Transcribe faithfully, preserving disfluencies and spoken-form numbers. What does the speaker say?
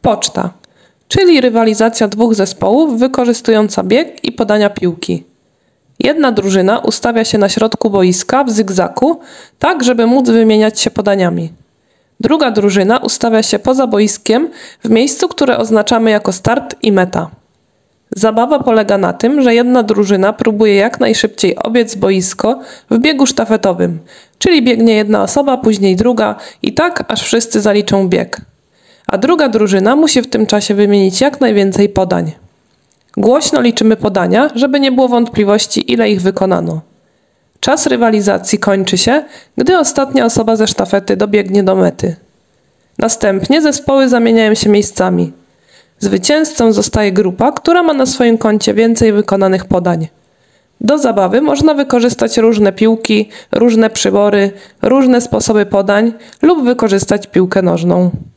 Poczta, czyli rywalizacja dwóch zespołów wykorzystująca bieg i podania piłki. Jedna drużyna ustawia się na środku boiska w zygzaku, tak żeby móc wymieniać się podaniami. Druga drużyna ustawia się poza boiskiem w miejscu, które oznaczamy jako start i meta. Zabawa polega na tym, że jedna drużyna próbuje jak najszybciej obiec boisko w biegu sztafetowym, czyli biegnie jedna osoba, później druga i tak aż wszyscy zaliczą bieg. A druga drużyna musi w tym czasie wymienić jak najwięcej podań. Głośno liczymy podania, żeby nie było wątpliwości, ile ich wykonano. Czas rywalizacji kończy się, gdy ostatnia osoba ze sztafety dobiegnie do mety. Następnie zespoły zamieniają się miejscami. Zwycięzcą zostaje grupa, która ma na swoim koncie więcej wykonanych podań. Do zabawy można wykorzystać różne piłki, różne przybory, różne sposoby podań lub wykorzystać piłkę nożną.